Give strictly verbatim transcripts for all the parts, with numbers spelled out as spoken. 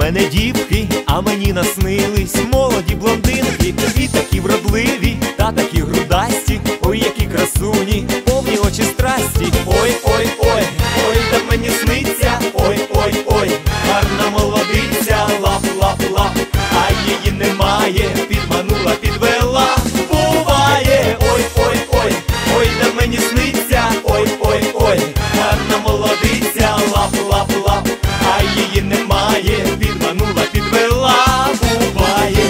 мене дівки, а мені наснились молоді блондинки. І такі вродливі, та такі грудасті. Ой, які красуні, повні очі страсті. Ой, ой, ой, ой, та мені сниться. Ой, ой, ой, гарна молодиця, лап, лап, лап. А її немає, підманула, підвела. Буває, ой, ой, ой, ой, та мені сниться. Ой, ой, ой, гарна молодиця, лап, лап, лап. А її немає, підманула, підвела. Буває.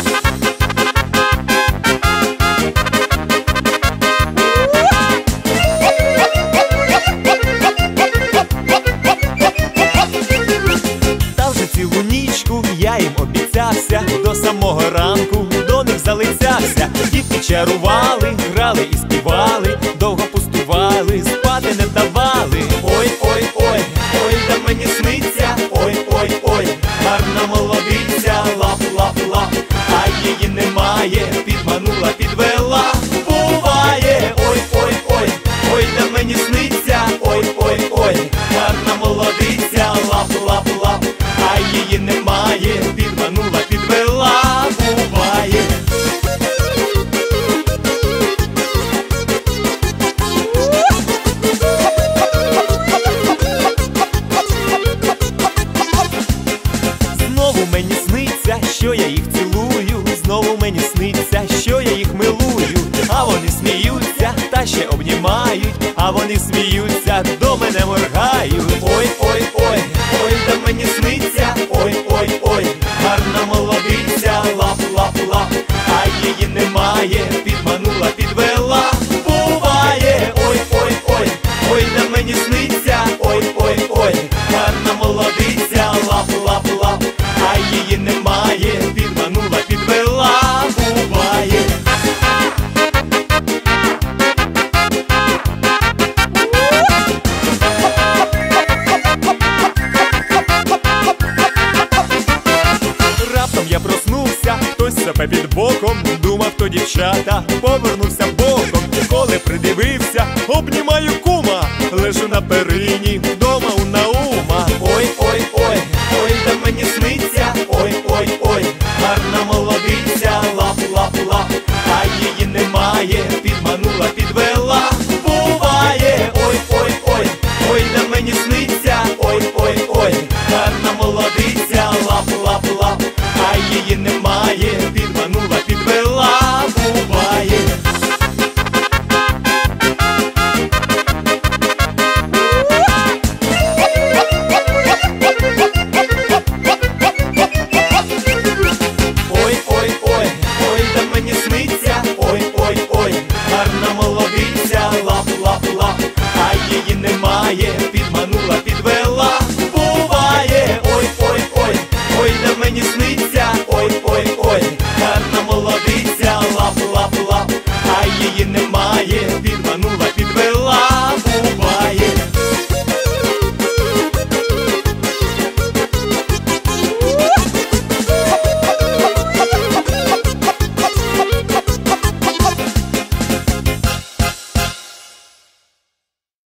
Та вже цілу нічку я їм обіцявся, до самого ранку до них залицявся. Дітки чарували, грали і співали, довго пустували, спати не давали. Ой, ой, ой, ой, та мені сниться. Ой, ой, ой, гарна молодиця, лап, лап, лап. А її немає, підманула, підвела. Буває, ой, ой, ой, ой, та мені сниться. Ой, ой, ой, гарна молодиця, лап, лап, лап. А її немає, підманула, підвела. Буває. Знову мені сниться, що я їх цілую. Знову мені сниться, що я їх милую. А вони сміються, та ще обнімають. А вони сміються, до мене моргають. Ой, ой, ой, ой, та мені сниться. Ой, ой, ой, гарна молодиця, лап, лап, лап. А її немає, підманула, підвела. Буває, ой, ой, ой, ой, та мені сниться. Ой, ой, ой, гарна молодиця, лап, лап, лап. А її немає, підманула, підвела. Буває. Раптом я проснувся, хтось себе під боком. Думав, то дівчата, повернувся боком. Коли придивився, обнімаю кума. Лежу на перині,